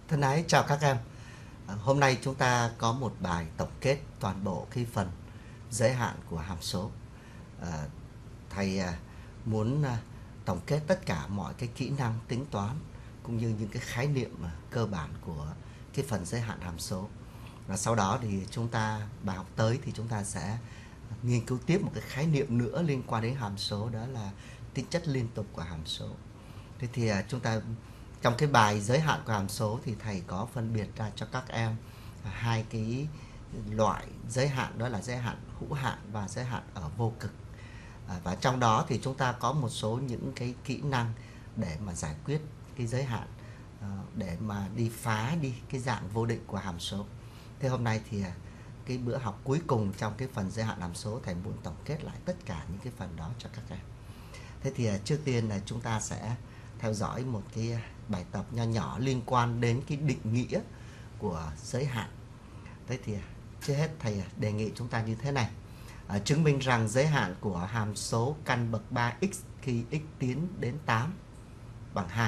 Thân ái chào các em. Hôm nay chúng ta có một bài tổng kết toàn bộ cái phần giới hạn của hàm số. Thầy muốn tổng kết tất cả mọi cái kỹ năng tính toán cũng như những cái khái niệm cơ bản của cái phần giới hạn hàm số. Và sau đó thì chúng ta bài học tới thì chúng ta sẽ nghiên cứu tiếp một cái khái niệm nữa liên quan đến hàm số, đó là tính chất liên tục của hàm số. Thế thì chúng ta trong cái bài giới hạn của hàm số thì thầy có phân biệt ra cho các em hai cái loại giới hạn, đó là giới hạn hữu hạn và giới hạn ở vô cực. Và trong đó thì chúng ta có một số những cái kỹ năng để mà giải quyết cái giới hạn, để mà đi phá đi cái dạng vô định của hàm số. Thế hôm nay thì cái bữa học cuối cùng trong cái phần giới hạn hàm số, thầy muốn tổng kết lại tất cả những cái phần đó cho các em. Thế thì trước tiên là chúng ta sẽ theo dõi một cái bài tập nho nhỏ liên quan đến cái định nghĩa của giới hạn. Thế thì trước hết thầy đề nghị chúng ta như thế này. Chứng minh rằng giới hạn của hàm số căn bậc 3x khi x tiến đến 8 bằng 2.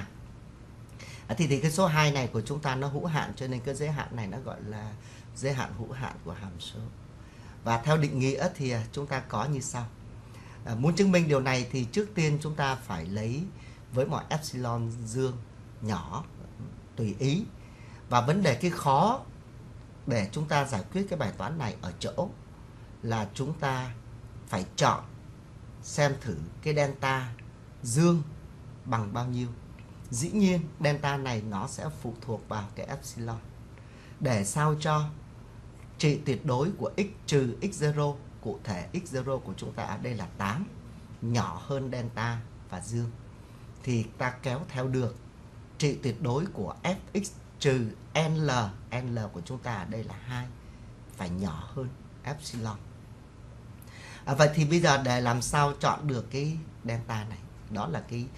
Thì cái số 2 này của chúng ta nó hữu hạn, cho nên cái giới hạn này nó gọi là giới hạn hữu hạn của hàm số. Và theo định nghĩa thì chúng ta có như sau. Muốn chứng minh điều này thì trước tiên chúng ta phải lấy với mọi epsilon dương nhỏ tùy ý. Và vấn đề cái khó để chúng ta giải quyết cái bài toán này ở chỗ là chúng ta phải chọn xem thử cái delta dương bằng bao nhiêu. Dĩ nhiên delta này nó sẽ phụ thuộc vào cái epsilon, để sao cho trị tuyệt đối của x trừ x0, cụ thể x0 của chúng ta ở đây là 8, nhỏ hơn delta và dương, thì ta kéo theo được trị tuyệt đối của fx trừ L, L của chúng ta ở đây là 2, phải nhỏ hơn epsilon. Vậy thì bây giờ để làm sao chọn được cái delta này, đó là cái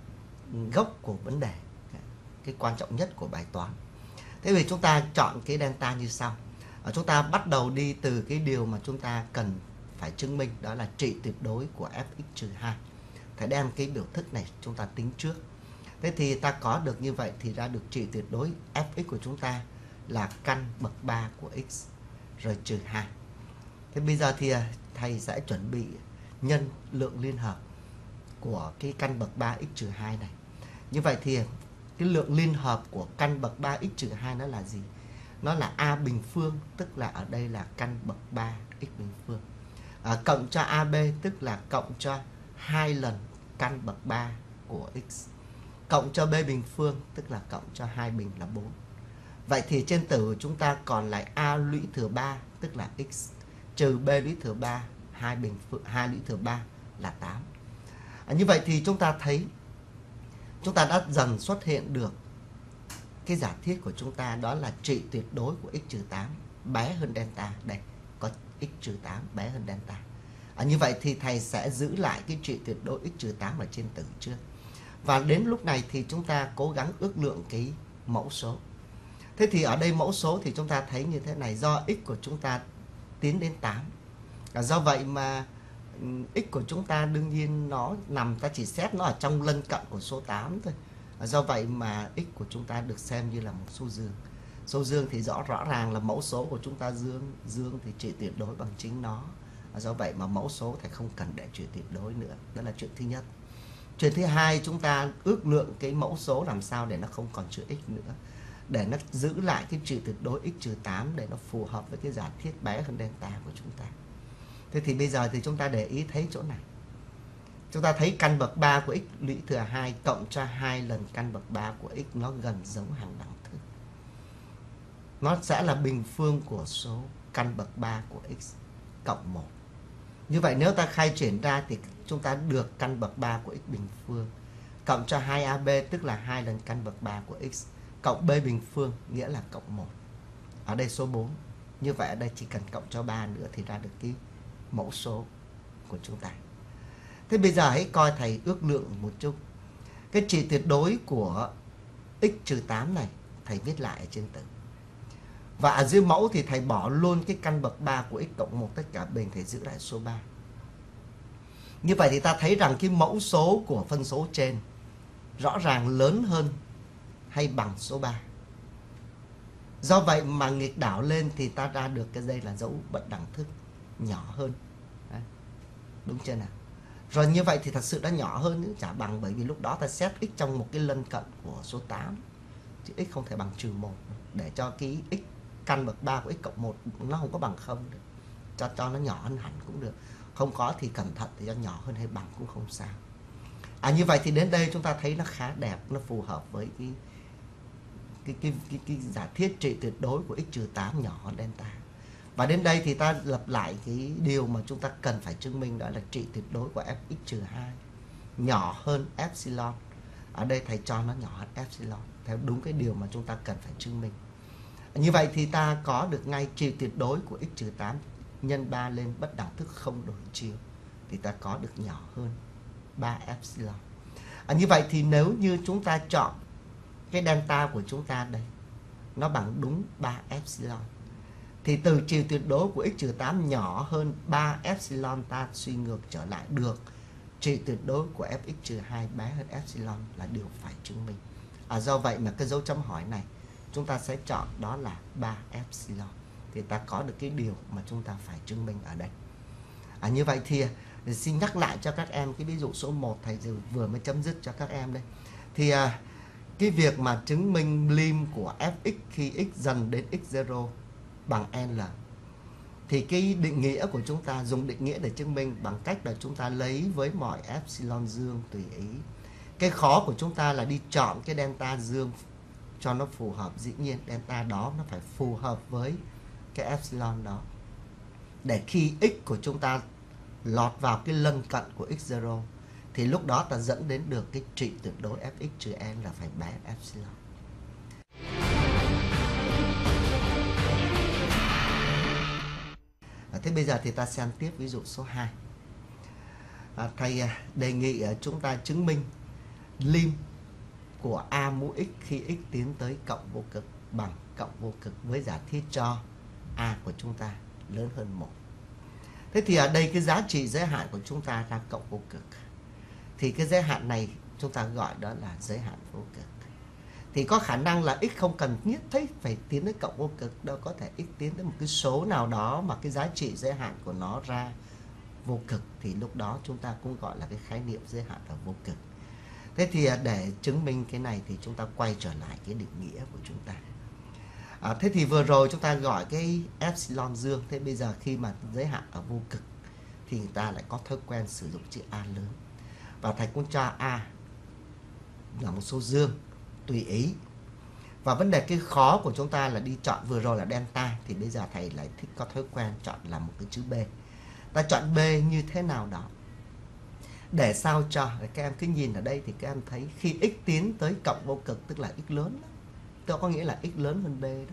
gốc của vấn đề, cái quan trọng nhất của bài toán. Thế vì chúng ta chọn cái delta như sau. Chúng ta bắt đầu đi từ cái điều mà chúng ta cần phải chứng minh, đó là trị tuyệt đối của fx trừ 2. Phải đem cái biểu thức này chúng ta tính trước. Thế thì ta có được như vậy thì ra được trị tuyệt đối fx của chúng ta là căn bậc 3 của x rồi trừ 2. Thế bây giờ thì thầy sẽ chuẩn bị nhân lượng liên hợp của cái căn bậc 3x trừ 2 này. Như vậy thì cái lượng liên hợp của căn bậc 3x trừ 2 nó là gì? Nó là a bình phương, tức là ở đây là căn bậc 3 x bình phương. Cộng cho ab, tức là cộng cho 2 lần căn bậc 3 của x. Cộng cho b bình phương, tức là cộng cho 2 bình là 4. Vậy thì trên tử của chúng ta còn lại a lũy thừa 3, tức là x, trừ b lũy thừa 3, 2 lũy thừa 3 là 8. Như vậy thì chúng ta thấy chúng ta đã dần xuất hiện được cái giả thiết của chúng ta, đó là trị tuyệt đối của x trừ 8 bé hơn delta. Đây, có x trừ 8 bé hơn delta. Như vậy thì thầy sẽ giữ lại cái trị tuyệt đối x trừ 8 ở trên tử trước. Và đến lúc này thì chúng ta cố gắng ước lượng cái mẫu số. Thế thì ở đây mẫu số thì chúng ta thấy như thế này, do x của chúng ta tiến đến 8. Do vậy mà x của chúng ta đương nhiên nó nằm, ta chỉ xét nó ở trong lân cận của số 8 thôi. Do vậy mà x của chúng ta được xem như là một số dương. Số dương thì rõ ràng là mẫu số của chúng ta dương thì trị tuyệt đối bằng chính nó. Do vậy mà mẫu số thì không cần để trị tuyệt đối nữa. Đó là chuyện thứ nhất. Chuyện thứ hai, chúng ta ước lượng cái mẫu số làm sao để nó không còn chữ x nữa, để nó giữ lại cái trị tuyệt đối x trừ 8 để nó phù hợp với cái giả thiết bé hơn delta của chúng ta. Thế thì bây giờ thì chúng ta để ý thấy chỗ này. Chúng ta thấy căn bậc 3 của x lũy thừa 2 cộng cho 2 lần căn bậc 3 của x nó gần giống hàng đẳng thức. Nó sẽ là bình phương của số căn bậc 3 của x cộng 1. Như vậy nếu ta khai triển ra thì chúng ta được căn bậc 3 của x bình phương cộng cho 2ab, tức là 2 lần căn bậc 3 của x, cộng b bình phương, nghĩa là cộng 1. Ở đây số 4. Như vậy ở đây chỉ cần cộng cho 3 nữa thì ra được cái mẫu số của chúng ta. Thế bây giờ hãy coi thầy ước lượng một chút. Cái trị tuyệt đối của x trừ 8 này thầy viết lại ở trên tử. Và ở dưới mẫu thì thầy bỏ luôn cái căn bậc 3 của x cộng 1 tất cả bình, thầy giữ lại số 3. Như vậy thì ta thấy rằng cái mẫu số của phân số trên rõ ràng lớn hơn hay bằng số 3. Do vậy mà nghịch đảo lên thì ta ra được cái đây là dấu bất đẳng thức nhỏ hơn. Đấy. Đúng chưa nào? Rồi như vậy thì thật sự đã nhỏ hơn nữa, chả bằng, bởi vì lúc đó ta xét x trong một cái lân cận của số 8. Chứ x không thể bằng trừ 1. Để cho cái x căn bậc 3 của x cộng 1 nó không có bằng 0 được. Cho nó nhỏ hơn hẳn cũng được. Không có thì cẩn thận thì cho nhỏ hơn hay bằng cũng không sao. Như vậy thì đến đây chúng ta thấy nó khá đẹp, nó phù hợp với cái giả thiết trị tuyệt đối của x trừ 8 nhỏ hơn delta. Và đến đây thì ta lập lại cái điều mà chúng ta cần phải chứng minh, đó là trị tuyệt đối của fx trừ 2 nhỏ hơn epsilon. Ở đây thầy cho nó nhỏ hơn epsilon theo đúng cái điều mà chúng ta cần phải chứng minh. Như vậy thì ta có được ngay trị tuyệt đối của x trừ 8 nhân 3 lên bất đẳng thức không đổi chiều, thì ta có được nhỏ hơn 3 epsilon. Như vậy thì nếu như chúng ta chọn cái delta của chúng ta đây nó bằng đúng 3 epsilon, thì từ trị tuyệt đối của x trừ 8 nhỏ hơn 3 epsilon ta suy ngược trở lại được trị tuyệt đối của fx trừ 2 bé hơn epsilon là điều phải chứng minh. Do vậy mà cái dấu chấm hỏi này chúng ta sẽ chọn đó là 3 epsilon, thì ta có được cái điều mà chúng ta phải chứng minh ở đây. Như vậy thì xin nhắc lại cho các em cái ví dụ số 1 thầy vừa mới chấm dứt cho các em đây. Thì cái việc mà chứng minh lim của fx khi x dần đến x0 bằng L, thì cái định nghĩa của chúng ta dùng định nghĩa để chứng minh bằng cách là chúng ta lấy với mọi epsilon dương tùy ý. Cái khó của chúng ta là đi chọn cái delta dương cho nó phù hợp. Dĩ nhiên delta đó nó phải phù hợp với cái epsilon đó, để khi x của chúng ta lọt vào cái lân cận của x0 thì lúc đó ta dẫn đến được cái trị tuyệt đối fx trừ n là phải bé epsilon. Thế bây giờ thì ta xem tiếp ví dụ số 2. Thầy đề nghị chúng ta chứng minh lim của a mũ x khi x tiến tới cộng vô cực bằng cộng vô cực với giả thiết cho a của chúng ta lớn hơn 1. Thế thì ở đây cái giá trị giới hạn của chúng ta là cộng vô cực. Thì cái giới hạn này chúng ta gọi đó là giới hạn vô cực. Thì có khả năng là x không cần nhất thiết phải tiến tới cộng vô cực đâu, có thể x tiến tới một cái số nào đó mà cái giá trị giới hạn của nó ra vô cực, thì lúc đó chúng ta cũng gọi là cái khái niệm giới hạn ở vô cực. Thế thì để chứng minh cái này thì chúng ta quay trở lại cái định nghĩa của chúng ta. Thế thì vừa rồi chúng ta gọi cái epsilon dương. Thế bây giờ khi mà giới hạn ở vô cực thì người ta lại có thói quen sử dụng chữ a lớn. Và thầy cũng cho a là một số dương tùy ý. Và vấn đề cái khó của chúng ta là đi chọn, vừa rồi là delta, thì bây giờ thầy lại thích có thói quen chọn là một cái chữ b. Ta chọn b như thế nào đó để sao cho các em cứ nhìn ở đây thì các em thấy khi x tiến tới cộng vô cực tức là x lớn đó. Tức có nghĩa là x lớn hơn b đó.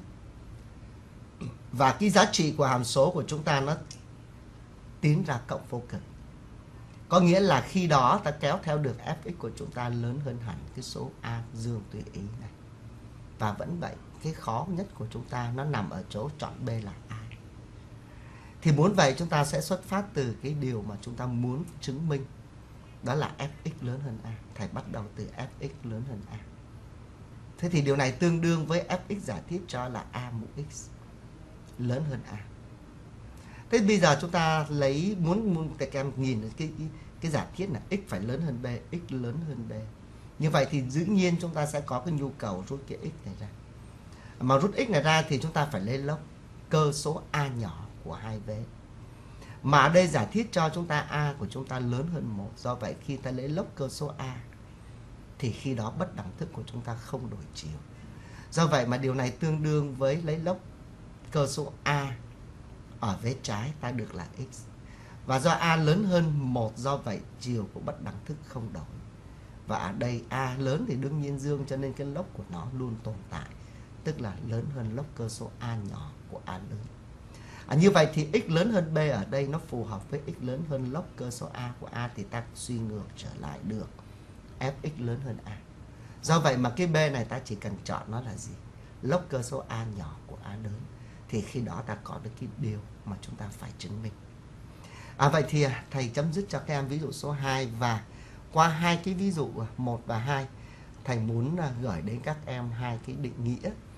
Và cái giá trị của hàm số của chúng ta nó tiến ra cộng vô cực. Có nghĩa là khi đó ta kéo theo được fx của chúng ta lớn hơn hẳn cái số a dương tùy ý này. Và vẫn vậy, cái khó nhất của chúng ta nó nằm ở chỗ chọn b là a. Thì muốn vậy chúng ta sẽ xuất phát từ cái điều mà chúng ta muốn chứng minh, đó là fx lớn hơn a. Thầy bắt đầu từ fx lớn hơn a. Thế thì điều này tương đương với fx giả thiết cho là a mũ x lớn hơn a. Thế bây giờ chúng ta lấy muốn các em nhìn cái giả thiết là x phải lớn hơn b, x lớn hơn b. Như vậy thì dĩ nhiên chúng ta sẽ có cái nhu cầu rút cái x này ra. Mà rút x này ra thì chúng ta phải lấy log cơ số a nhỏ của hai vế. Mà ở đây giả thiết cho chúng ta a của chúng ta lớn hơn 1. Do vậy khi ta lấy log cơ số a thì khi đó bất đẳng thức của chúng ta không đổi chiều. Do vậy mà điều này tương đương với lấy log cơ số a ở vế trái ta được là x. Và do a lớn hơn 1, do vậy chiều của bất đẳng thức không đổi. Và ở đây a lớn thì đương nhiên dương, cho nên cái log của nó luôn tồn tại, tức là lớn hơn log cơ số a nhỏ của a lớn. Như vậy thì x lớn hơn b ở đây nó phù hợp với x lớn hơn log cơ số a của a, thì ta suy ngược trở lại được fx lớn hơn a. Do vậy mà cái b này ta chỉ cần chọn nó là gì? Log cơ số a nhỏ của a lớn. Thì khi đó ta có được cái điều mà chúng ta phải chứng minh. Vậy thì thầy chấm dứt cho các em ví dụ số 2. Và qua hai cái ví dụ 1 và 2, thầy muốn gửi đến các em hai cái định nghĩa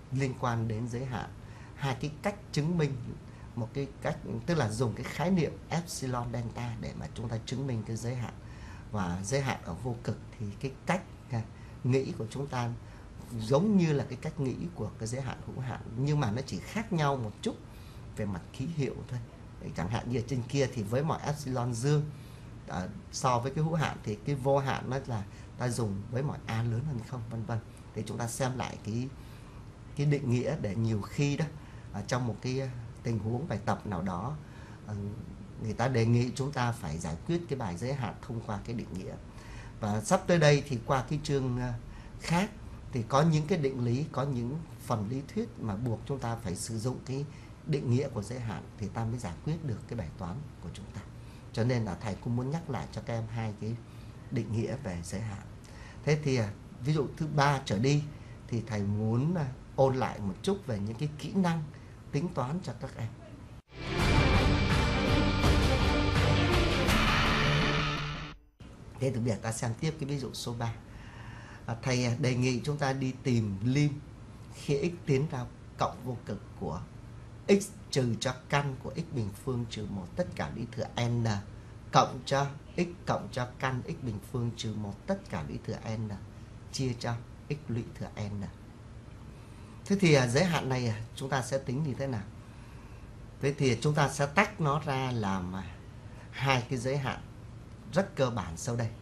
liên quan đến giới hạn. Hai cái cách chứng minh, một cái cách tức là dùng cái khái niệm epsilon delta để mà chúng ta chứng minh cái giới hạn. Và giới hạn ở vô cực thì cái cách nghĩ của chúng ta giống như là cái cách nghĩ của cái giới hạn hữu hạn, nhưng mà nó chỉ khác nhau một chút về mặt ký hiệu thôi. Chẳng hạn như ở trên kia thì với mọi epsilon dương so với cái hữu hạn thì cái vô hạn nó là ta dùng với mọi a lớn hơn không, vân vân. Thì chúng ta xem lại cái định nghĩa để nhiều khi đó trong một cái tình huống bài tập nào đó người ta đề nghị chúng ta phải giải quyết cái bài giới hạn thông qua cái định nghĩa. Và sắp tới đây thì qua cái chương khác thì có những cái định lý, có những phần lý thuyết mà buộc chúng ta phải sử dụng cái định nghĩa của giới hạn thì ta mới giải quyết được cái bài toán của chúng ta. Cho nên là thầy cũng muốn nhắc lại cho các em hai cái định nghĩa về giới hạn. Thế thì ví dụ thứ 3 trở đi thì thầy muốn ôn lại một chút về những cái kỹ năng tính toán cho các em. Thế thì bây giờ ta xem tiếp cái ví dụ số 3. Thầy đề nghị chúng ta đi tìm lim khi x tiến ra cộng vô cực của x trừ cho căn của x bình phương trừ 1 tất cả lũy thừa n cộng cho x cộng cho căn x bình phương trừ 1 tất cả lũy thừa n chia cho x lũy thừa n. Thế thì giới hạn này chúng ta sẽ tính như thế nào? Thế thì chúng ta sẽ tách nó ra làm hai cái giới hạn rất cơ bản sau đây.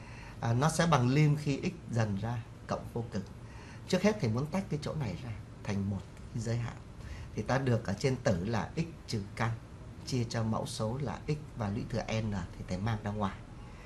Nó sẽ bằng lim khi x dần ra cộng vô cực. Trước hết thầy muốn tách cái chỗ này ra thành một cái giới hạn. Thì ta được ở trên tử là x trừ căn chia cho mẫu số là x và lũy thừa n thì thầy mang ra ngoài.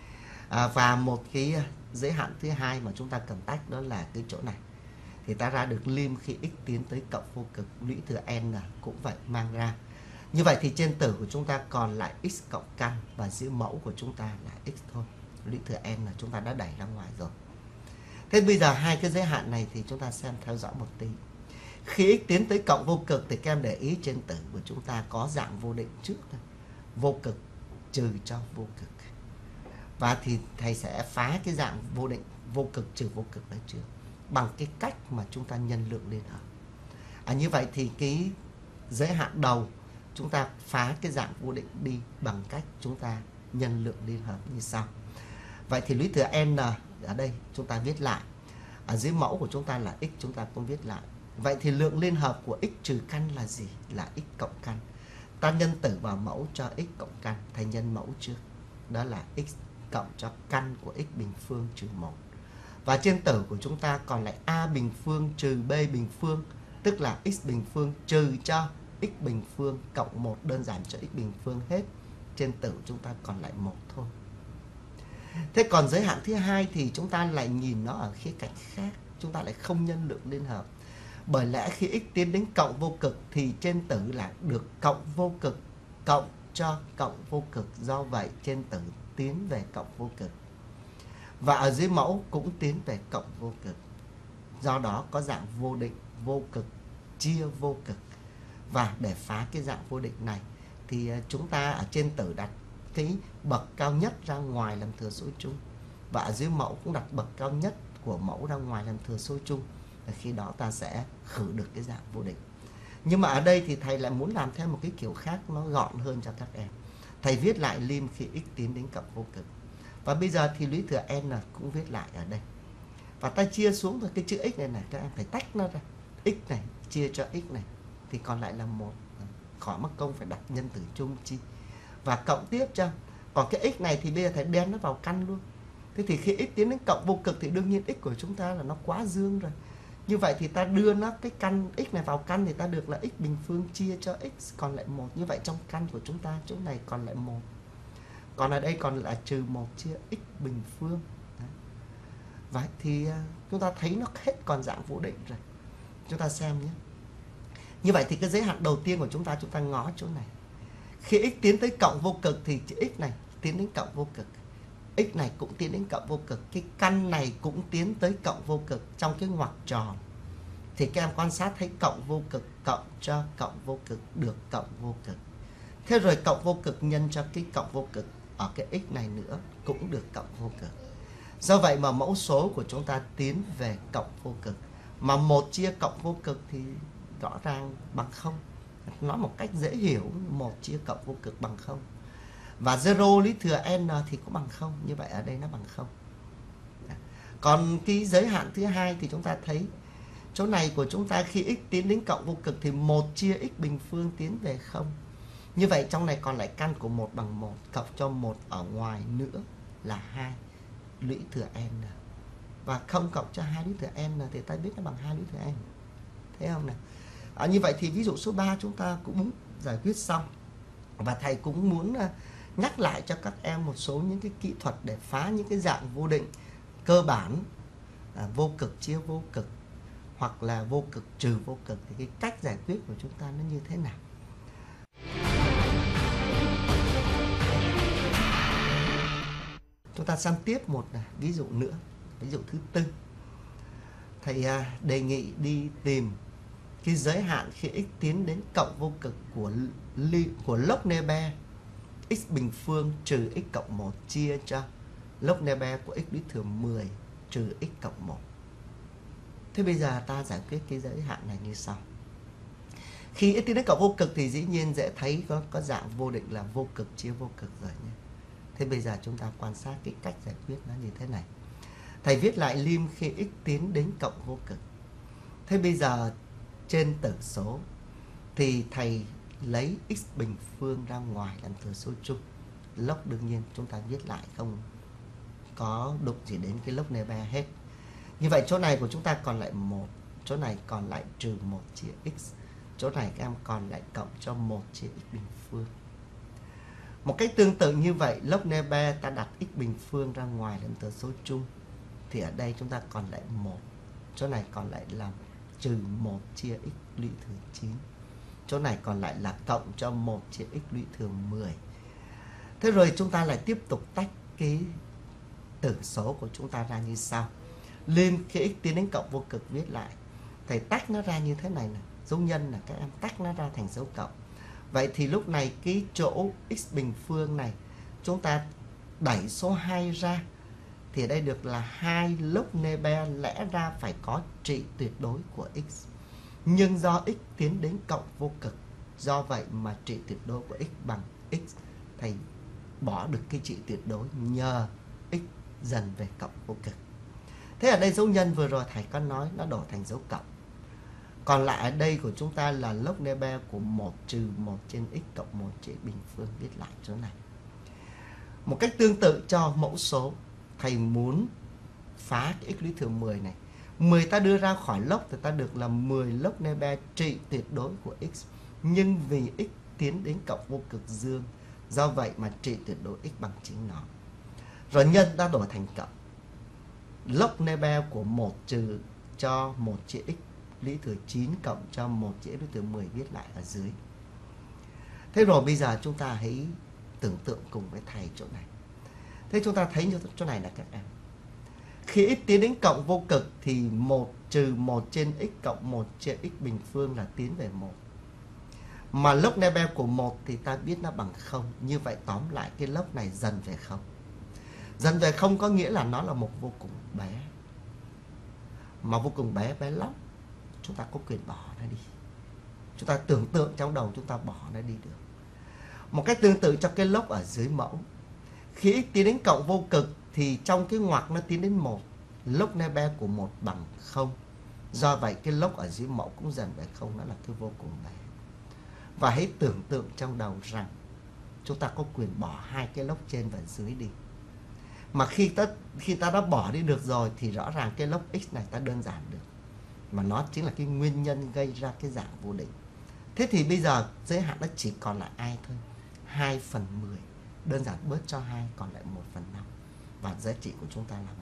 Và một cái giới hạn thứ hai mà chúng ta cần tách đó là cái chỗ này. Thì ta ra được lim khi x tiến tới cộng vô cực lũy thừa n cũng vậy, mang ra. Như vậy thì trên tử của chúng ta còn lại x cộng căn và dưới mẫu của chúng ta là x thôi. Lũy thừa n là chúng ta đã đẩy ra ngoài rồi. Thế bây giờ hai cái giới hạn này thì chúng ta xem theo dõi một tí. Khi x tiến tới cộng vô cực thì các em để ý trên tử của chúng ta có dạng vô định trước thôi. Vô cực trừ cho vô cực. Và thì thầy sẽ phá cái dạng vô định vô cực trừ vô cực đấy trước bằng cái cách mà chúng ta nhân lượng liên hợp. Như vậy thì cái giới hạn đầu chúng ta phá cái dạng vô định đi bằng cách chúng ta nhân lượng liên hợp như sau. Vậy thì lũy thừa n ở đây chúng ta viết lại. Ở dưới mẫu của chúng ta là x, chúng ta cũng viết lại. Vậy thì lượng liên hợp của x trừ căn là gì? Là x cộng căn. Ta nhân tử vào mẫu cho x cộng căn. Thầy nhân mẫu trước. Đó là x cộng cho căn của x bình phương trừ 1. Và trên tử của chúng ta còn lại a bình phương trừ b bình phương, tức là x bình phương trừ cho x bình phương cộng 1 đơn giản cho x bình phương hết. Trên tử chúng ta còn lại 1 thôi. Thế còn giới hạn thứ hai thì chúng ta lại nhìn nó ở khía cạnh khác. Chúng ta lại không nhân lượng liên hợp. Bởi lẽ khi x tiến đến cộng vô cực thì trên tử là được cộng vô cực cộng cho cộng vô cực. Do vậy trên tử tiến về cộng vô cực. Và ở dưới mẫu cũng tiến về cộng vô cực. Do đó có dạng vô định vô cực chia vô cực. Và để phá cái dạng vô định này thì chúng ta ở trên tử đặt cái bậc cao nhất ra ngoài làm thừa số chung. Và ở dưới mẫu cũng đặt bậc cao nhất của mẫu ra ngoài làm thừa số chung. Khi đó ta sẽ khử được cái dạng vô định. Nhưng mà ở đây thì thầy lại muốn làm theo một cái kiểu khác, nó gọn hơn cho các em. Thầy viết lại lim khi x tiến đến cộng vô cực. Và bây giờ thì lũy thừa n cũng viết lại ở đây. Và ta chia xuống rồi cái chữ x này này, các em phải tách nó ra. X này chia cho x này thì còn lại là 1. Khỏi mất công phải đặt nhân tử chung chi. Và cộng tiếp cho. Còn cái x này thì bây giờ thầy đem nó vào căn luôn. Thế thì khi x tiến đến cộng vô cực thì đương nhiên x của chúng ta là nó quá dương rồi. Như vậy thì ta đưa nó cái căn x này vào căn thì ta được là x bình phương chia cho x còn lại 1. Như vậy trong căn của chúng ta chỗ này còn lại 1. Còn ở đây còn là trừ 1 chia x bình phương. Đấy. Vậy thì chúng ta thấy nó hết còn dạng vô định rồi. Chúng ta xem nhé. Như vậy thì cái giới hạn đầu tiên của chúng ta ngó chỗ này. Khi x tiến tới cộng vô cực thì chữ x này tiến đến cộng vô cực. X này cũng tiến đến cộng vô cực. Cái căn này cũng tiến tới cộng vô cực trong cái ngoặc tròn. Thì các em quan sát thấy cộng vô cực cộng cho cộng vô cực được cộng vô cực. Thế rồi cộng vô cực nhân cho cái cộng vô cực ở cái x này nữa cũng được cộng vô cực. Do vậy mà mẫu số của chúng ta tiến về cộng vô cực. Mà 1 chia cộng vô cực thì rõ ràng bằng 0. Nói một cách dễ hiểu, 1 chia cộng vô cực bằng 0. Và 0 lý thừa n thì cũng bằng 0. Như vậy ở đây nó bằng 0. Còn cái giới hạn thứ hai thì chúng ta thấy chỗ này của chúng ta khi x tiến đến cộng vô cực thì 1 chia x bình phương tiến về 0. Như vậy trong này còn lại căn của 1 bằng 1, cộng cho 1 ở ngoài nữa là 2 lũy thừa n. Và 0 cộng cho 2 lũy thừa n thì ta biết nó bằng 2 lũy thừa n. Thấy không nào? Như vậy thì ví dụ số 3 chúng ta cũng giải quyết xong. Và thầy cũng muốn nhắc lại cho các em một số những cái kỹ thuật để phá những cái dạng vô định cơ bản, vô cực chia vô cực hoặc là vô cực trừ vô cực, thì cái cách giải quyết của chúng ta nó như thế nào. Chúng ta xem tiếp một ví dụ nữa, ví dụ thứ tư. Thầy đề nghị đi tìm cái giới hạn khi x tiến đến cộng vô cực của log Neber x bình phương trừ x cộng 1 chia cho log Neber của x lũy thừa 10 trừ x cộng 1. Thế bây giờ ta giải quyết cái giới hạn này như sau. Khi x tiến đến cộng vô cực thì dĩ nhiên dễ thấy có dạng vô định là vô cực chia vô cực rồi nhé. Thế bây giờ chúng ta quan sát cái cách giải quyết nó như thế này. Thầy viết lại lim khi x tiến đến cộng vô cực. Thế bây giờ trên tử số thì thầy lấy x bình phương ra ngoài làm thừa số chung. Log đương nhiên chúng ta viết lại không có đụng gì đến cái log Neber hết. Như vậy chỗ này của chúng ta còn lại 1, chỗ này còn lại trừ 1 chia x, chỗ này các em còn lại cộng cho 1 chia x bình phương. Một cách tương tự như vậy, log Neber ta đặt x bình phương ra ngoài làm thừa số chung. Thì ở đây chúng ta còn lại 1, chỗ này còn lại là trừ 1 chia x lũy thừa 9. Chỗ này còn lại là cộng cho 1 chia x lũy thừa 10. Thế rồi chúng ta lại tiếp tục tách cái tử số của chúng ta ra như sau. Lên khi x tiến đến cộng vô cực viết lại. Thầy tách nó ra như thế này nè, dấu nhân là các em tách nó ra thành dấu cộng. Vậy thì lúc này cái chỗ x bình phương này chúng ta đẩy số 2 ra thì ở đây được là 2 log Neber, lẽ ra phải có trị tuyệt đối của x. Nhưng do x tiến đến cộng vô cực, do vậy mà trị tuyệt đối của x bằng x, thầy bỏ được cái trị tuyệt đối nhờ x dần về cộng vô cực. Thế ở đây dấu nhân vừa rồi thầy có nói nó đổi thành dấu cộng. Còn lại ở đây của chúng ta là log Neber của 1 trừ 1 trên x cộng 1 trên bình phương, viết lại chỗ này. Một cách tương tự cho mẫu số, thầy muốn phá cái x lũy thừa 10 này. 10 ta đưa ra khỏi log thì ta được là 10 log Neber trị tuyệt đối của x. Nhưng vì x tiến đến cộng vô cực dương, do vậy mà trị tuyệt đối x bằng chính nó. Rồi nhân ta đổi thành cộng. Log Neber của 1 trừ cho 1 chia x lũy thừa 9 cộng cho 1 chia x lũy thừa 10 viết lại ở dưới. Thế rồi bây giờ chúng ta hãy tưởng tượng cùng với thầy chỗ này. Thế chúng ta thấy chỗ này là các em. Khi x tiến đến cộng vô cực thì 1 trừ 1 trên x cộng 1 trên x bình phương là tiến về 1. Mà log Neber của 1 thì ta biết nó bằng 0. Như vậy tóm lại cái log này dần về 0. Dần về 0 có nghĩa là nó là một vô cùng bé. Mà vô cùng bé, bé lắm. Chúng ta có quyền bỏ nó đi. Chúng ta tưởng tượng trong đầu chúng ta bỏ nó đi được. Một cách tương tự cho cái log ở dưới mẫu. Khi x tiến đến cộng vô cực thì trong cái ngoặc nó tiến đến 1. Log Neber của 1 bằng 0. Do vậy cái log ở dưới mẫu cũng dần về 0, nó là cái vô cùng bé. Và hãy tưởng tượng trong đầu rằng chúng ta có quyền bỏ hai cái log trên và dưới đi. Mà khi ta đã bỏ đi được rồi thì rõ ràng cái log x này ta đơn giản được. Mà nó chính là cái nguyên nhân gây ra cái dạng vô định. Thế thì bây giờ giới hạn nó chỉ còn lại ai thôi? 2/10. Đơn giản bớt cho 2 còn lại 1/5. Và giá trị của chúng ta là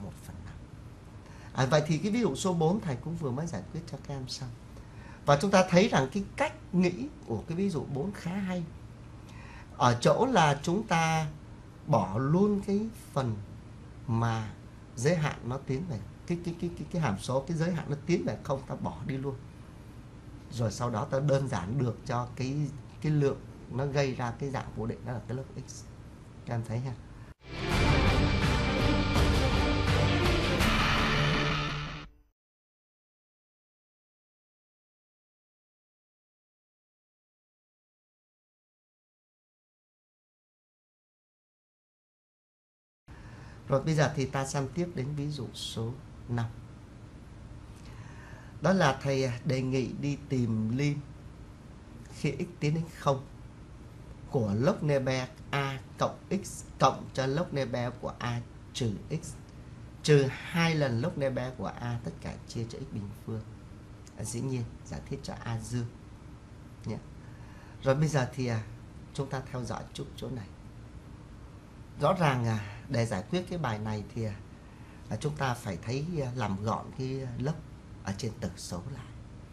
1/5. Vậy thì cái ví dụ số 4 thầy cũng vừa mới giải quyết cho các em xong. Và chúng ta thấy rằng cái cách nghĩ của cái ví dụ 4 khá hay. Ở chỗ là chúng ta bỏ luôn cái phần mà giới hạn nó tiến về cái hàm số, cái giới hạn nó tiến về 0 ta bỏ đi luôn. Rồi sau đó ta đơn giản được cho cái lượng nó gây ra cái dạng vô định, đó là cái log x. Các em thấy ha. Rồi bây giờ thì ta xem tiếp đến ví dụ số 5. Đó là thầy đề nghị đi tìm lim khi x tiến đến 0 của log Neber a cộng x cộng cho log Neber của a trừ x trừ 2 lần log Neber của a tất cả chia cho x bình phương. Dĩ nhiên giả thiết cho a dương. Rồi bây giờ thì chúng ta theo dõi chút chỗ này. Rõ ràng để giải quyết cái bài này thì chúng ta phải thấy làm gọn cái log ở trên tử số lại.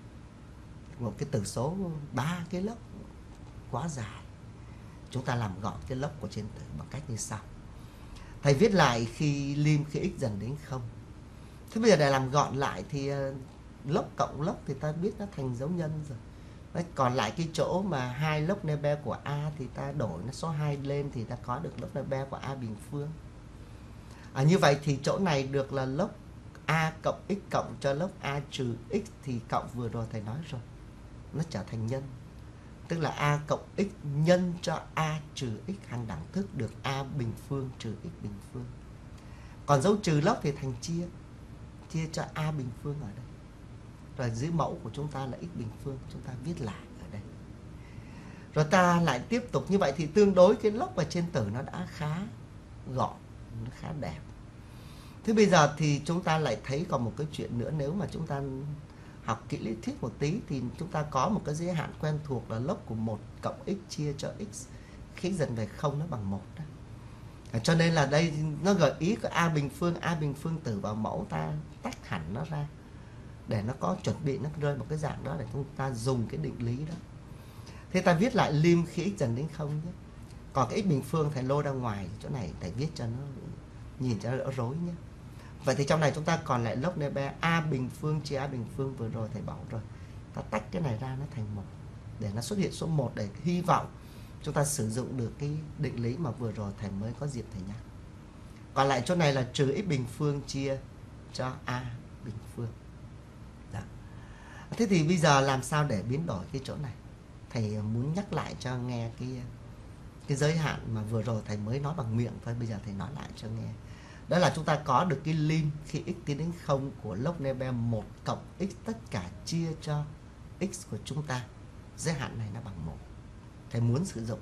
Một cái tử số 3 cái log quá dài. Chúng ta làm gọn cái log của trên tử bằng cách như sau. Thầy viết lại khi lim khi x dần đến 0. Thế bây giờ để làm gọn lại thì log cộng log thì ta biết nó thành dấu nhân rồi. Đấy, còn lại cái chỗ mà 2 log Neber của a thì ta đổi nó số 2 lên thì ta có được log Neber của a bình phương. Như vậy thì chỗ này được là log a cộng x cộng cho log a trừ x, thì cộng vừa rồi thầy nói rồi, nó trở thành nhân. Tức là a cộng x nhân cho a trừ x hàng đẳng thức được a bình phương trừ x bình phương. Còn dấu trừ log thì thành chia cho a bình phương ở đây. Rồi dưới mẫu của chúng ta là x bình phương, chúng ta viết lại ở đây. Rồi ta lại tiếp tục như vậy thì tương đối cái log ở trên tử nó đã khá gọn, nó khá đẹp. Thế bây giờ thì chúng ta lại thấy còn một cái chuyện nữa, nếu mà chúng ta học kỹ lý thuyết một tí thì chúng ta có một cái giới hạn quen thuộc là log của 1 cộng x chia cho x khi dần về 0 nó bằng 1 đó. Cho nên là đây nó gợi ý có a bình phương tử vào mẫu, ta tách hẳn nó ra để nó có chuẩn bị nó rơi một cái dạng đó để chúng ta dùng cái định lý đó. Thế ta viết lại lim khi x dần đến 0 nhé. Còn cái x bình phương thầy lôi ra ngoài chỗ này thầy viết cho nó nhìn cho nó đỡ rối nhé. Vậy thì trong này chúng ta còn lại log Neber a bình phương chia a bình phương vừa rồi thầy bảo rồi. Ta tách cái này ra nó thành 1 để nó xuất hiện số 1 để hy vọng chúng ta sử dụng được cái định lý mà vừa rồi thầy mới có dịp thầy nhắc. Còn lại chỗ này là trừ x bình phương chia cho a bình phương. Đó. Thế thì bây giờ làm sao để biến đổi cái chỗ này? Thầy muốn nhắc lại cho nghe cái giới hạn mà vừa rồi thầy mới nói bằng miệng thôi, bây giờ thầy nói lại cho nghe. Đó là chúng ta có được cái lim khi x tiến đến 0 của log Neber 1 cộng x tất cả chia cho x của chúng ta. Giới hạn này nó bằng 1. Thầy muốn sử dụng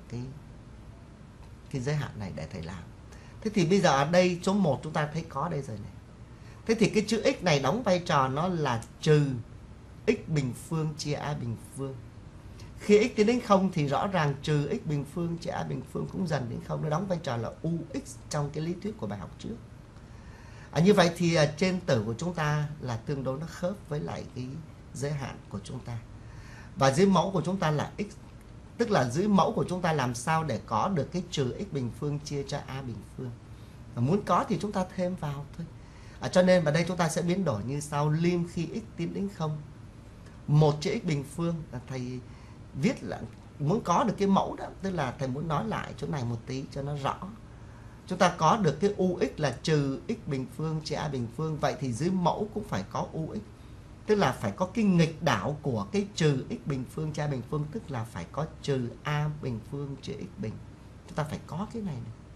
cái giới hạn này để thầy làm. Thế thì bây giờ ở đây số 1 chúng ta thấy có đây rồi này. Thế thì cái chữ x này đóng vai trò nó là trừ x bình phương chia a bình phương. Khi x tiến đến 0 thì rõ ràng trừ x bình phương chia a bình phương cũng dần đến 0, nó đóng vai trò là ux trong cái lý thuyết của bài học trước. Như vậy thì trên tử của chúng ta là tương đối nó khớp với lại cái giới hạn của chúng ta. Và dưới mẫu của chúng ta là x, tức là dưới mẫu của chúng ta làm sao để có được cái trừ x bình phương chia cho a bình phương. Và muốn có thì chúng ta thêm vào thôi. Cho nên vào đây chúng ta sẽ biến đổi như sau. Lim khi x tiến đến 0 1 chia x bình phương, thầy viết là muốn có được cái mẫu đó, tức là thầy muốn nói lại chỗ này một tí cho nó rõ. Chúng ta có được cái ux là trừ x bình phương chia a bình phương, vậy thì dưới mẫu cũng phải có ux, tức là phải có cái nghịch đảo của cái trừ x bình phương chia a bình phương, tức là phải có trừ a bình phương chia x bình. Chúng ta phải có cái này.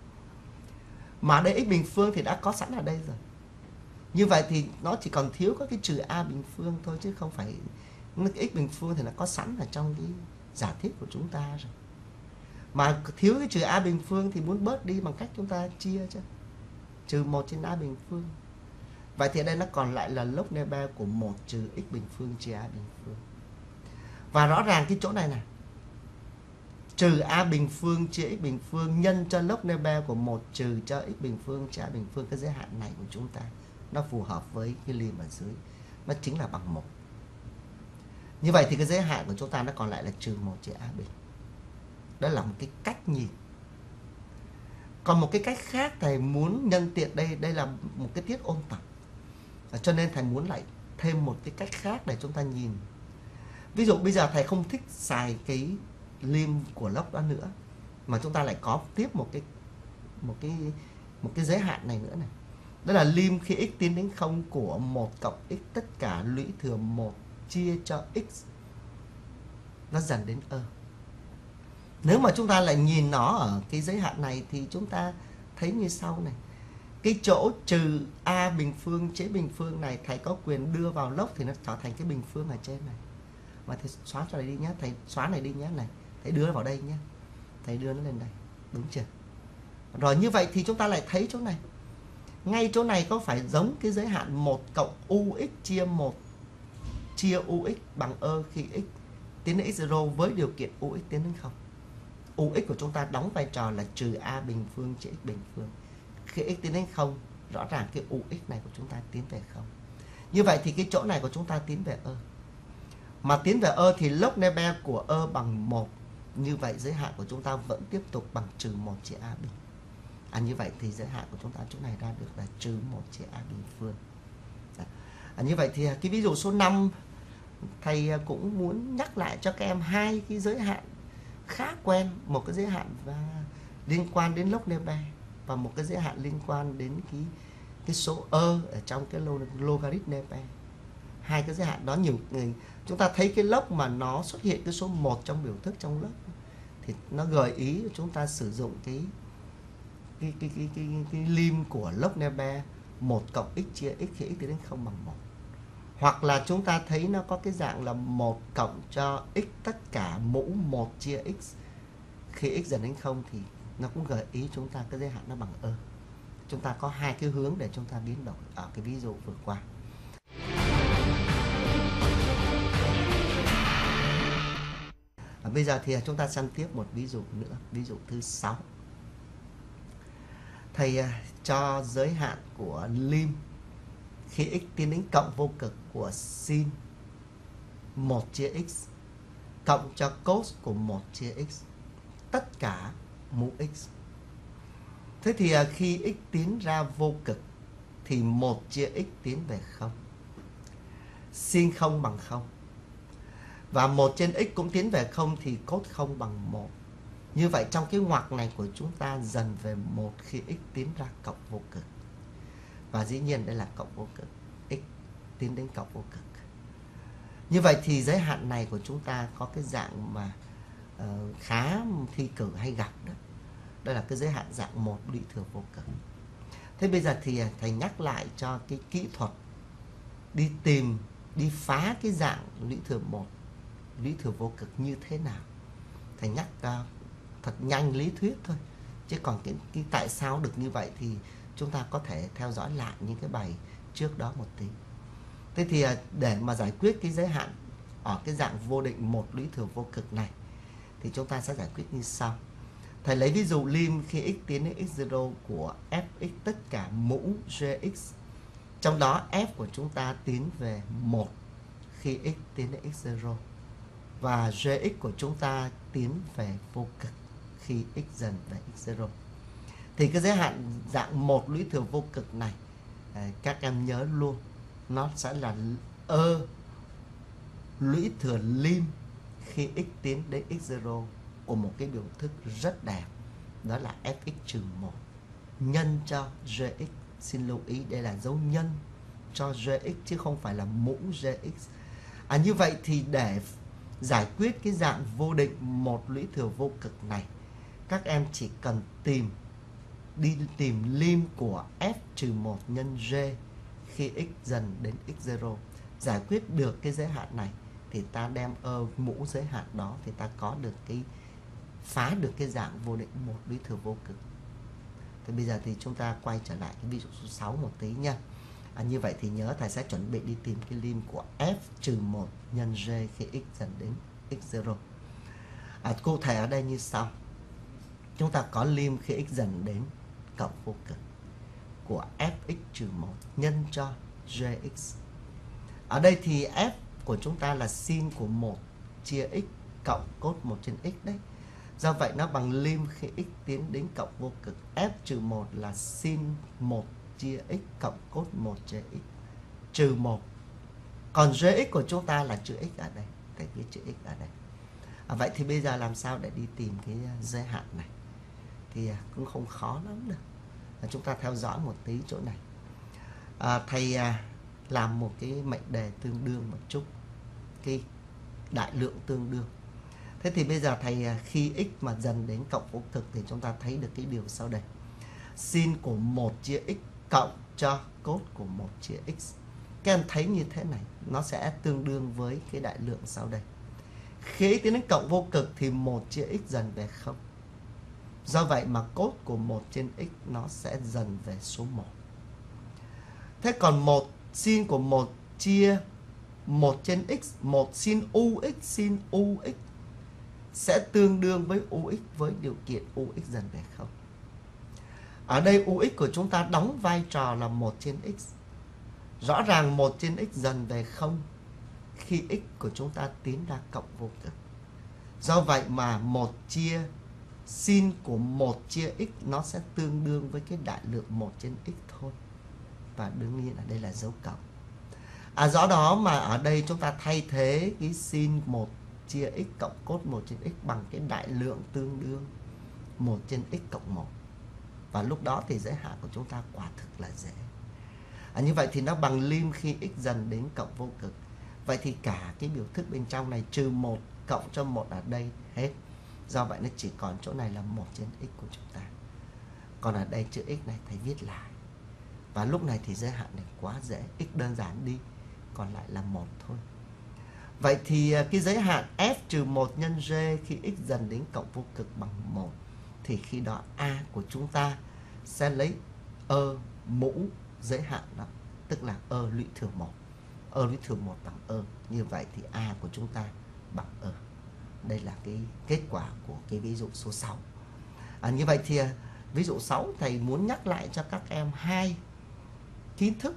Mà đây x bình phương thì đã có sẵn ở đây rồi. Như vậy thì nó chỉ còn thiếu có cái trừ a bình phương thôi, chứ không phải x bình phương thì nó có sẵn ở trong cái giả thiết của chúng ta rồi. Mà thiếu cái trừ a bình phương thì muốn bớt đi bằng cách chúng ta chia chứ. Trừ 1 trên a bình phương. Vậy thì ở đây nó còn lại là log Neber của 1 trừ x bình phương chia a bình phương. Và rõ ràng cái chỗ này này, trừ a bình phương chia x bình phương nhân cho log Neber của 1 trừ cho x bình phương chia a bình phương, cái giới hạn này của chúng ta nó phù hợp với cái lim ở dưới, nó chính là bằng 1. Như vậy thì cái giới hạn của chúng ta nó còn lại là trừ 1 chia a bình. Đó là một cái cách nhìn. Còn một cái cách khác thầy muốn nhân tiện đây là một cái tiết ôn tập, cho nên thầy muốn lại thêm một cái cách khác để chúng ta nhìn. Ví dụ bây giờ thầy không thích xài cái lim của log đó nữa, mà chúng ta lại có tiếp một cái giới hạn này nữa này. Đó là lim khi x tiến đến 0 của 1 cộng x tất cả lũy thừa 1 chia cho x nó dần đến ơ. Nếu mà chúng ta lại nhìn nó ở cái giới hạn này thì chúng ta thấy như sau này. cái chỗ trừ a bình phương chế bình phương này thầy có quyền đưa vào lốc thì nó trở thành cái bình phương ở trên này. Mà thầy xóa cho này đi nhé, thầy xóa này đi nhé, này thầy đưa nó vào đây nhé, thầy đưa nó lên đây, đúng chưa? Rồi như vậy thì chúng ta lại thấy chỗ này, ngay chỗ này có phải giống cái giới hạn 1 cộng ux chia 1 chia ux bằng ơ khi x tiến đến x0 với điều kiện ux tiến đến 0. Ux của chúng ta đóng vai trò là trừ a bình phương chia x bình phương. Khi x tiến đến 0, rõ ràng cái ux này của chúng ta tiến về 0. Như vậy thì cái chỗ này của chúng ta tiến về ơ. Mà tiến về ơ thì log Neber của ơ bằng 1. Như vậy giới hạn của chúng ta vẫn tiếp tục bằng trừ 1 chia a bình. Như vậy thì giới hạn của chúng ta chỗ này ra được là trừ 1 chia a bình phương. Như vậy thì cái ví dụ số 5 thầy cũng muốn nhắc lại cho các em hai cái giới hạn khá quen. Một cái giới hạn và liên quan đến log Neber và một cái giới hạn liên quan đến cái số ơ ở trong cái logarit Neber. Hai cái giới hạn đó nhiều người chúng ta thấy cái log mà nó xuất hiện cái số 1 trong biểu thức trong lớp thì nó gợi ý chúng ta sử dụng cái lim của log Neber 1 cộng x chia x khi x tiến đến 0 bằng 1. Hoặc là chúng ta thấy nó có cái dạng là 1 cộng cho x tất cả mũ 1 chia x khi x dần đến 0 thì nó cũng gợi ý chúng ta cái giới hạn nó bằng ơ. Chúng ta có hai cái hướng để chúng ta biến đổi ở cái ví dụ vừa qua. Bây giờ thì chúng ta xem tiếp một ví dụ nữa, ví dụ thứ 6. Thầy cho giới hạn của lim khi x tiến đến cộng vô cực của sin 1 chia x cộng cho cos của 1 chia x tất cả mũ x. Thế thì khi x tiến ra vô cực thì 1 chia x tiến về 0. Sin 0 bằng 0. Và 1 trên x cũng tiến về 0 thì cos 0 bằng 1. Như vậy trong cái ngoặc này của chúng ta dần về 1 khi x tiến ra cộng vô cực. Và dĩ nhiên đây là cộng vô cực. X tiến đến cộng vô cực. Như vậy thì giới hạn này của chúng ta có cái dạng mà khá thi cử hay gặp đó. Đây là cái giới hạn dạng 1 lũy thừa vô cực. Thế bây giờ thì thầy nhắc lại cho cái kỹ thuật đi phá cái dạng lũy thừa 1 lũy thừa vô cực như thế nào. Thầy nhắc thật nhanh lý thuyết thôi. Chứ còn cái tại sao được như vậy thì chúng ta có thể theo dõi lại những cái bài trước đó một tí. Thế thì để mà giải quyết cái giới hạn ở cái dạng vô định 1 lũy thừa vô cực này thì chúng ta sẽ giải quyết như sau. Thầy lấy ví dụ lim khi x tiến đến x0 của fx tất cả mũ gx. Trong đó f của chúng ta tiến về 1 khi x tiến đến x0 và gx của chúng ta tiến về vô cực khi x dần về x0. Thì cái giới hạn dạng 1 lũy thừa vô cực này các em nhớ luôn, nó sẽ là ơ lũy thừa lim khi x tiến đến x0 của một cái biểu thức rất đẹp, đó là fx trừ 1 nhân cho gx. Xin lưu ý đây là dấu nhân cho gx chứ không phải là mũ gx. Như vậy thì để giải quyết cái dạng vô định 1 lũy thừa vô cực này, các em chỉ cần đi tìm lim của f trừ 1 nhân g khi x dần đến x0. Giải quyết được cái giới hạn này thì ta đem mũ giới hạn đó thì ta có được phá được cái dạng vô định 1 lũy thừa vô cực. Thì bây giờ thì chúng ta quay trở lại cái ví dụ số 6 một tí nha. Như vậy thì nhớ thầy sẽ chuẩn bị đi tìm cái lim của f trừ 1 nhân g khi x dần đến x0. Cụ thể ở đây như sau. Chúng ta có lim khi x dần đến cộng vô cực của fx trừ 1 nhân cho gx. Ở đây thì f của chúng ta là sin của 1 chia x cộng cos 1 trên x đấy. Do vậy nó bằng lim khi x tiến đến cộng vô cực f trừ 1 là sin 1 chia x cộng cos 1 chia x trừ 1. Còn gx của chúng ta là chữ x ở đây. Thầy viết chữ x ở đây. Vậy thì bây giờ làm sao để đi tìm cái giới hạn này? Thì cũng không khó lắm đâu. Chúng ta theo dõi một tí chỗ này. Thầy làm một cái mệnh đề tương đương một chút. Cái đại lượng tương đương. Thế thì bây giờ thầy khi x mà dần đến cộng vô cực thì chúng ta thấy được cái điều sau đây. Sin của 1 chia x cộng cho cos của 1 chia x. Các em thấy như thế này, nó sẽ tương đương với cái đại lượng sau đây. Khi x tiến đến cộng vô cực thì 1 chia x dần về 0. Do vậy mà cos của 1 trên x nó sẽ dần về số 1. Thế còn sin của 1 chia 1 trên x, 1 sin ux sẽ tương đương với ux với điều kiện ux dần về 0. Ở đây ux của chúng ta đóng vai trò là 1 trên x. Rõ ràng 1 trên x dần về 0 khi x của chúng ta tiến ra cộng vô cực. Do vậy mà 1 chia sin của 1 chia x nó sẽ tương đương với cái đại lượng 1 trên x thôi. Và đương nhiên ở đây là dấu cộng. Do đó mà ở đây chúng ta thay thế cái sin 1 chia x cộng cos 1 trên x bằng cái đại lượng tương đương 1 trên x cộng 1. Và lúc đó thì giới hạn của chúng ta quả thực là dễ. Như vậy thì nó bằng lim khi x dần đến cộng vô cực. Vậy thì cả cái biểu thức bên trong này trừ 1 cộng cho 1 ở đây hết. Do vậy nó chỉ còn chỗ này là 1 trên x của chúng ta. Còn ở đây chữ x này thầy viết lại. Và lúc này thì giới hạn này quá dễ. X đơn giản đi. Còn lại là 1 thôi. Vậy thì cái giới hạn f trừ 1 nhân g khi x dần đến cộng vô cực bằng 1. Thì khi đó a của chúng ta sẽ lấy mũ giới hạn đó. Tức là lũy thừa 1. Lũy thừa 1 bằng như vậy thì a của chúng ta bằng Đây là cái kết quả của cái ví dụ số 6. Như vậy thì ví dụ 6 thầy muốn nhắc lại cho các em 2 kiến thức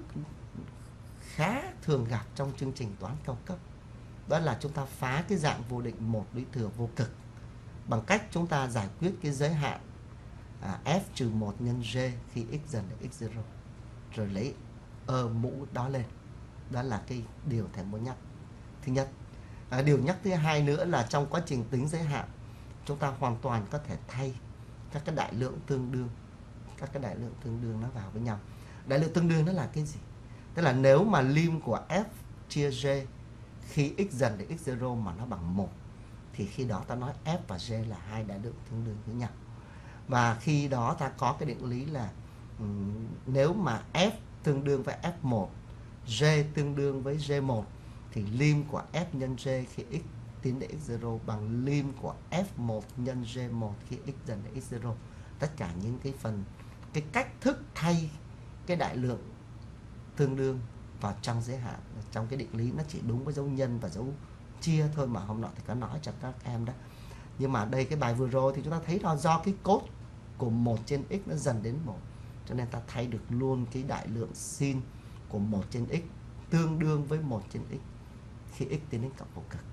khá thường gặp trong chương trình toán cao cấp. Đó là chúng ta phá cái dạng vô định 1 lũy thừa vô cực bằng cách chúng ta giải quyết cái giới hạn f trừ 1 nhân g khi x dần đến x0. Rồi lấy mũ đó lên. Đó là cái điều thầy muốn nhắc. Thứ nhất. Điều nhắc thứ hai nữa là trong quá trình tính giới hạn, chúng ta hoàn toàn có thể thay các cái đại lượng tương đương. Các cái đại lượng tương đương nó vào với nhau. Đại lượng tương đương nó là cái gì? Tức là nếu mà lim của f chia g khi x dần đến x0 mà nó bằng 1 thì khi đó ta nói f và g là hai đại lượng tương đương với nhau. Và khi đó ta có cái định lý là nếu mà f tương đương với f1, g tương đương với g1 thì lim của f nhân g khi x tiến đến x0 bằng lim của f1 nhân g1 khi x dần đến x0. Tất cả những cái cách thức thay cái đại lượng tương đương vào trong giới hạn, trong cái định lý nó chỉ đúng với dấu nhân và dấu chia thôi, mà hôm nọ thì có nói cho các em đó. Nhưng mà đây cái bài vừa rồi thì chúng ta thấy là do cái cos của 1 trên x nó dần đến 1, cho nên ta thay được luôn cái đại lượng sin của 1 trên x tương đương với 1 trên x khi x tiến đến cộng vô cực.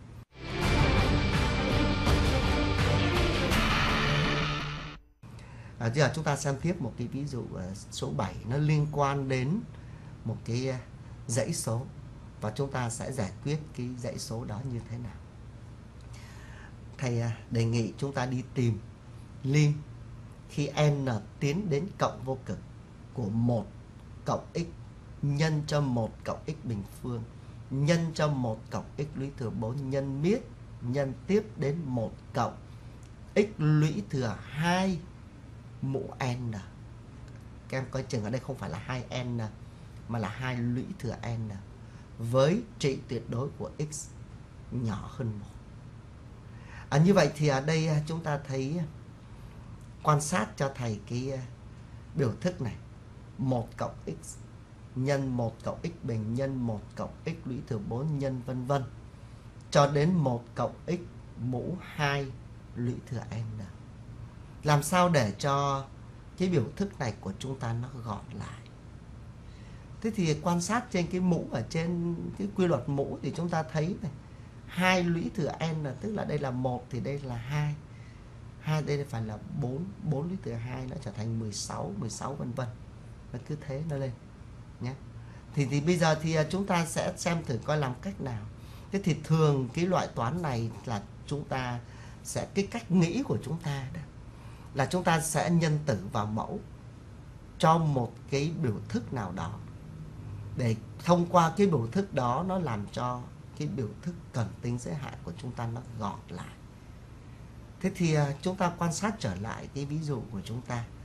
Giờ chúng ta xem tiếp một cái ví dụ số 7, nó liên quan đến một cái dãy số và chúng ta sẽ giải quyết cái dãy số đó như thế nào. Thầy đề nghị chúng ta đi tìm lim khi n tiến đến cộng vô cực của 1 cộng x nhân cho 1 cộng x bình phương nhân cho 1 cộng x lũy thừa 4 nhân miết nhân tiếp đến 1 cộng x lũy thừa 2 mũ n. Các em coi chừng ở đây không phải là 2n mà là 2 lũy thừa n với trị tuyệt đối của x nhỏ hơn 1. Như vậy thì ở đây chúng ta thấy, quan sát cho thầy cái biểu thức này, 1 cộng x nhân 1 cộng x bình nhân 1 cộng x lũy thừa 4 nhân vân vân cho đến 1 cộng x mũ 2 lũy thừa n. Làm sao để cho cái biểu thức này của chúng ta nó gọn lại? Thế thì quan sát trên cái mũ, ở trên cái quy luật mũ thì chúng ta thấy này, 2 lũy thừa n tức là đây là 1 thì đây là 2. 2 đây phải là 4, 4 lũy thừa 2 nó trở thành 16, 16 vân vân. Nó cứ thế nó lên nhé. Thì bây giờ thì chúng ta sẽ xem thử coi làm cách nào. Thế thì thường cái loại toán này là chúng ta sẽ, cái cách nghĩ của chúng ta đó là chúng ta sẽ nhân tử vào mẫu cho một cái biểu thức nào đó, để thông qua cái biểu thức đó nó làm cho cái biểu thức cần tính giới hạn của chúng ta nó gọn lại. Thế thì chúng ta quan sát trở lại cái ví dụ của chúng ta.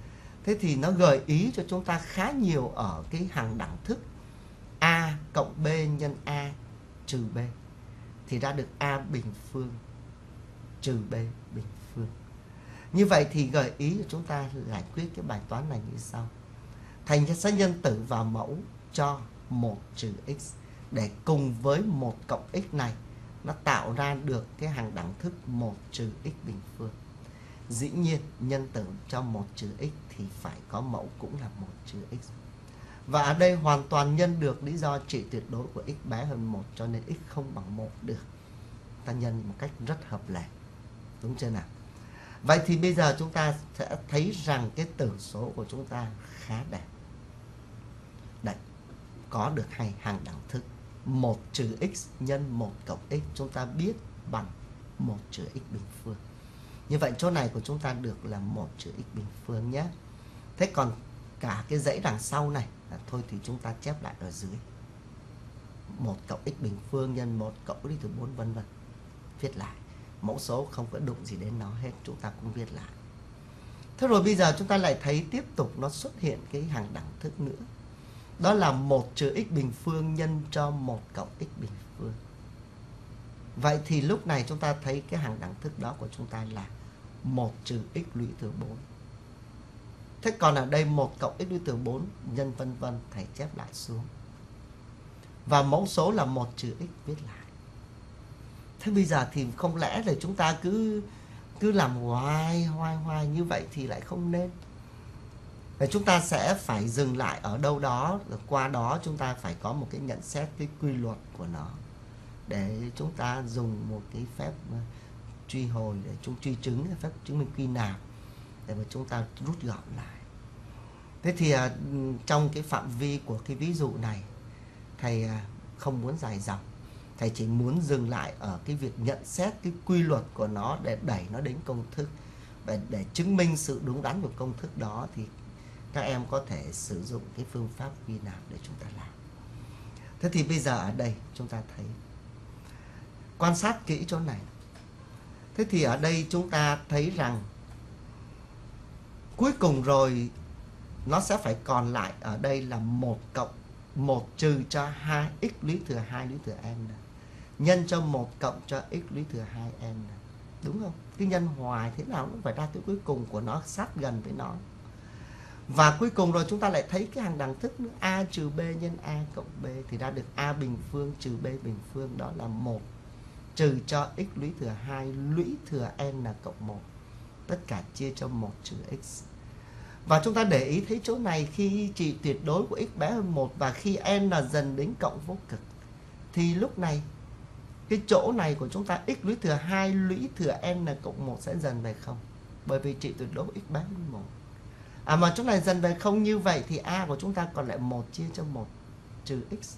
Thế thì nó gợi ý cho chúng ta khá nhiều ở cái hàng đẳng thức A cộng B nhân A trừ B thì ra được A bình phương trừ B bình phương. Như vậy thì gợi ý cho chúng ta giải quyết cái bài toán này như sau. Thầy sẽ nhân tử vào mẫu cho 1 trừ x để cùng với 1 cộng x này nó tạo ra được cái hàng đẳng thức 1 trừ x bình phương. Dĩ nhiên nhân tử cho 1 trừ x thì phải có mẫu cũng là 1 trừ x. Và ở đây hoàn toàn nhân được, lý do trị tuyệt đối của x bé hơn 1 cho nên x không bằng 1 được. Ta nhân một cách rất hợp lệ. Đúng chưa nào? Vậy thì bây giờ chúng ta sẽ thấy rằng cái tử số của chúng ta khá đẹp. Đấy, có được hai hàng đẳng thức 1 trừ x nhân 1 cộng x chúng ta biết bằng 1 trừ x bình phương. Như vậy chỗ này của chúng ta được là 1 trừ x bình phương nhé. Thế còn cả cái dãy đằng sau này thôi thì chúng ta chép lại ở dưới. 1 cộng x bình phương nhân 1 cộng x thứ 4 vân vân. Viết lại. Mẫu số không có đụng gì đến nó hết, chúng ta cũng viết lại. Thế rồi bây giờ chúng ta lại thấy tiếp tục nó xuất hiện cái hàng đẳng thức nữa. Đó là 1 trừ x bình phương nhân cho 1 cộng x bình phương. Vậy thì lúc này chúng ta thấy cái hàng đẳng thức đó của chúng ta là 1 trừ x lũy thừa 4. Thế còn ở đây 1 cộng x lũy thừa 4 nhân vân vân, thầy chép lại xuống. Và mẫu số là 1 trừ x viết lại. Thế bây giờ thì không lẽ là chúng ta cứ làm hoài như vậy thì lại không nên. Và chúng ta sẽ phải dừng lại ở đâu đó, rồi qua đó chúng ta phải có một cái nhận xét cái quy luật của nó để chúng ta dùng một cái phép truy hồi để chúng truy chứng, phép chứng minh quy nạp để mà chúng ta rút gọn lại. Thế thì trong cái phạm vi của cái ví dụ này thầy không muốn dài dòng. Thầy chỉ muốn dừng lại ở cái việc nhận xét cái quy luật của nó để đẩy nó đến công thức. Và để chứng minh sự đúng đắn của công thức đó thì các em có thể sử dụng cái phương pháp quy nạp để chúng ta làm. Thế thì bây giờ ở đây chúng ta thấy, quan sát kỹ chỗ này. Thế thì ở đây chúng ta thấy rằng cuối cùng rồi nó sẽ phải còn lại ở đây là 1 cộng 1 trừ cho 2x lũy thừa 2 lũy thừa n nhân cho 1 cộng cho x lũy thừa 2n. Đúng không? Cứ nhân hoài thế nào cũng phải ra cái cuối cùng của nó sát gần với nó. Và cuối cùng rồi chúng ta lại thấy cái hàng đẳng thức nữa, a trừ b nhân a cộng b thì ra được a bình phương trừ b bình phương, đó là 1 trừ cho x lũy thừa 2 lũy thừa n là cộng 1. Tất cả chia cho 1 trừ x. Và chúng ta để ý thấy chỗ này khi trị tuyệt đối của x bé hơn 1 và khi n là dần đến cộng vô cực thì lúc này cái chỗ này của chúng ta x lũy thừa 2 lũy thừa n cộng 1 sẽ dần về 0. Bởi vì trị tuyệt đối của x bé hơn 1. Mà chỗ này dần về 0 như vậy thì a của chúng ta còn lại 1 chia cho 1 trừ x.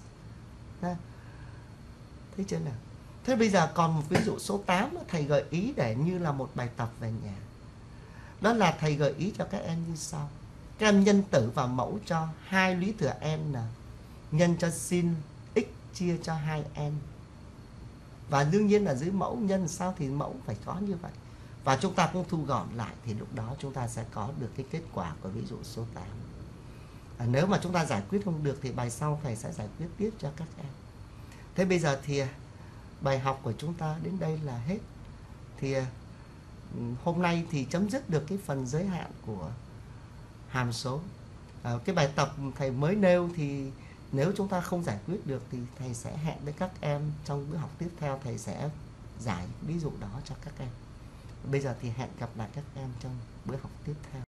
Thấy chưa nào? Thế bây giờ còn một ví dụ số 8 thầy gợi ý để như là một bài tập về nhà. Đó là thầy gợi ý cho các em như sau. Các em nhân tử vào mẫu cho 2 lũy thừa n nhân cho sin x chia cho 2n. Và đương nhiên là dưới mẫu nhân sao thì mẫu phải có như vậy. Và chúng ta cũng thu gọn lại thì lúc đó chúng ta sẽ có được cái kết quả của ví dụ số 8. Nếu mà chúng ta giải quyết không được thì bài sau thầy sẽ giải quyết tiếp cho các em. Thế bây giờ thì bài học của chúng ta đến đây là hết. Thì hôm nay thì chấm dứt được cái phần giới hạn của hàm số. Cái bài tập thầy mới nêu thì nếu chúng ta không giải quyết được thì thầy sẽ hẹn với các em trong bữa học tiếp theo, thầy sẽ giải ví dụ đó cho các em. Bây giờ thì hẹn gặp lại các em trong bữa học tiếp theo.